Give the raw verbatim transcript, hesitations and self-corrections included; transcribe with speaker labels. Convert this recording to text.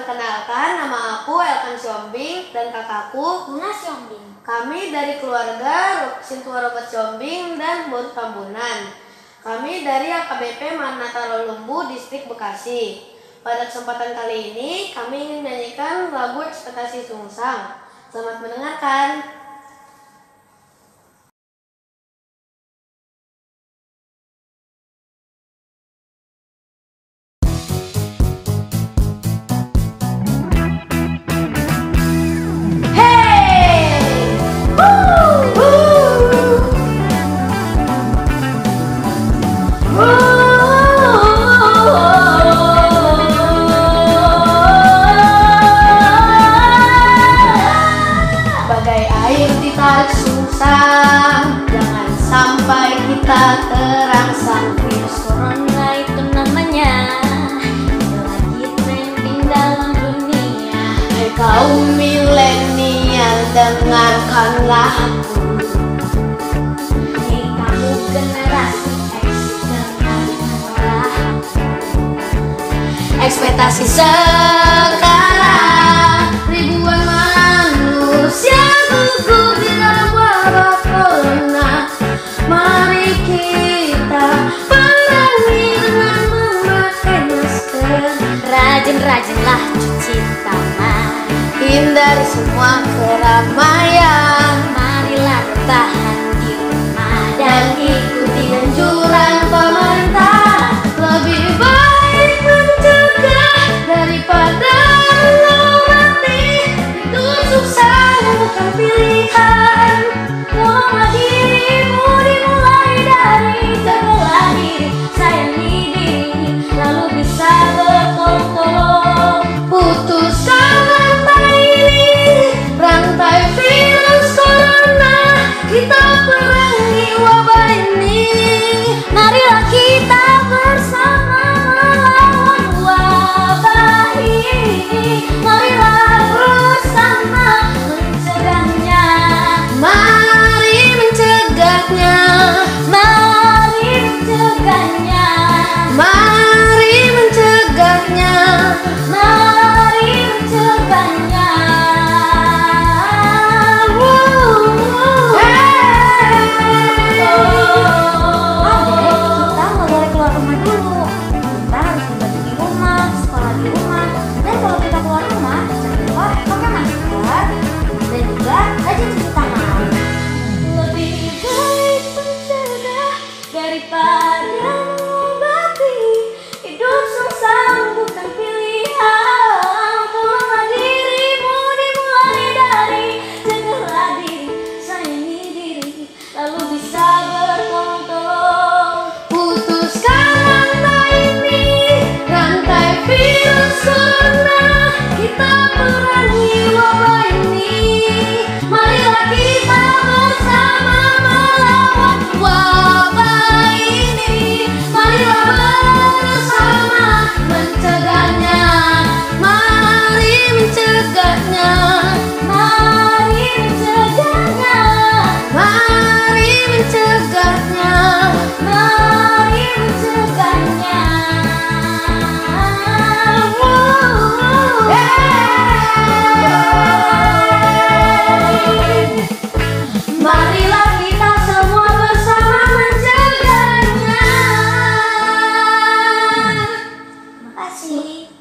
Speaker 1: Perkenalkan, nama aku Elkan Siombing dan kakakku
Speaker 2: Luna Siombing.
Speaker 1: Kami dari keluarga Sintua Robert Siombing dan Boru Tambunan. Kami dari A K B P Maranatha Rolumbu, Distrik Bekasi. Pada kesempatan kali ini, kami ingin menyanyikan lagu Ekspektasi Sungsang. Selamat mendengarkan. Sungsang, jangan sampai kita terangsang.
Speaker 2: Virus corona itu namanya, lagi trending dalam dunia.
Speaker 1: Hai kaum milenial, dengarkanlah aku.
Speaker 2: Hei kamu generasi X, dengarkanlah aku.
Speaker 1: Ekspektasi sekarang, ribuan manusia gugur di dalam wabah corona. Mari kita perangi dengan memakai masker.
Speaker 2: Rajin-rajinlah cuci tangan,
Speaker 1: hindari semua keramaian.
Speaker 2: marilah bertahan di rumah
Speaker 1: Dan ikuti anjuran pemerintah. Lebih baik mencegah daripada mengobati. Itu susah bukan pilihan.
Speaker 2: Tolonglah dirimu dimulai dari jagalah diri, sayangi diri, lalu bisa bertolong-tolong.
Speaker 1: Putuskan rantai ini, rantai virus corona. Kita perangi wabah ini.
Speaker 2: Marilah kita bersama melawan wabah ini. Marilah bersama mencegahnya.
Speaker 1: Mari mencegahnya.
Speaker 2: Mari mencegahnya.
Speaker 1: Mari mencegahnya.
Speaker 2: Mari mencegahnya. Kita nggak boleh keluar rumah dulu. Kita harus membantu di rumah, sekolah di rumah. Dan kalau kita keluar rumah, jangan lupa pakai masker dan juga rajin cuci tangan. Lebih baik mencegah daripada mengobati. Hidup sungsang bukan pilihan. Tolonglah dirimu dimulai dari jagalah diri, sayangi diri, lalu bisa bertolong-tolong.
Speaker 1: Putuskan rantai ini, rantai virus corona. Kita perangi wabah ini. Marilah kita bersama melawan wabah ini. Marilah bersama mencegahnya. Mari mencegahnya.
Speaker 2: Mari mencegahnya.
Speaker 1: Mari mencegahnya.
Speaker 2: Mari mencegahnya.
Speaker 1: Marilah kita semua bersama mencegahnya.
Speaker 2: Terima kasih.